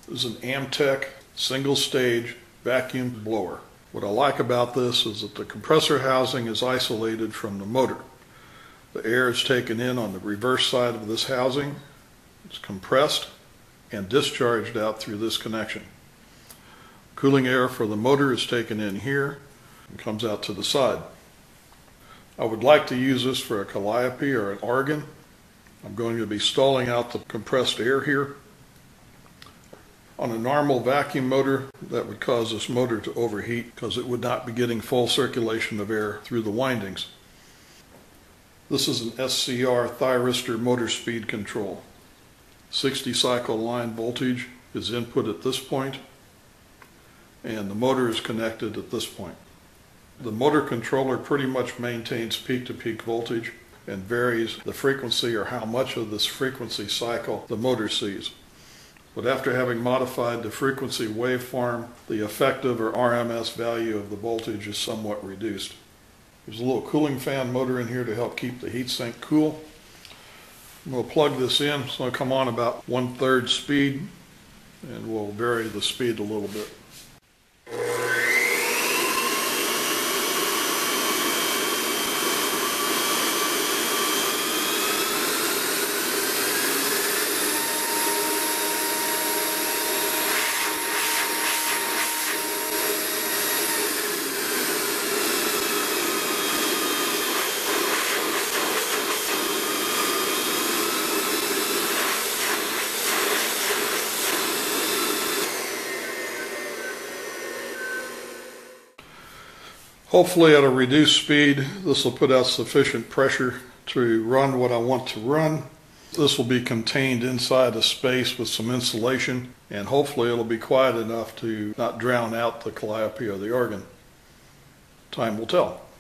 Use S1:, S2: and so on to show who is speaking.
S1: This is an Ametek single stage vacuum blower. What I like about this is that the compressor housing is isolated from the motor. The air is taken in on the reverse side of this housing, it's compressed and discharged out through this connection. Cooling air for the motor is taken in here and comes out to the side. I would like to use this for a calliope or an organ. I'm going to be stalling out the compressed air here. On a normal vacuum motor, that would cause this motor to overheat because it would not be getting full circulation of air through the windings. This is an SCR Thyristor motor speed control. 60 cycle line voltage is input at this point, and the motor is connected at this point. The motor controller pretty much maintains peak-to-peak voltage and varies the frequency or how much of this frequency cycle the motor sees. But after having modified the frequency waveform, the effective or RMS value of the voltage is somewhat reduced. There's a little cooling fan motor in here to help keep the heatsink cool. We'll plug this in. It's going to come on about 1/3 speed, and we'll vary the speed a little bit. Hopefully at a reduced speed, this will put out sufficient pressure to run what I want to run. This will be contained inside a space with some insulation, and hopefully it'll be quiet enough to not drown out the calliope or the organ. Time will tell.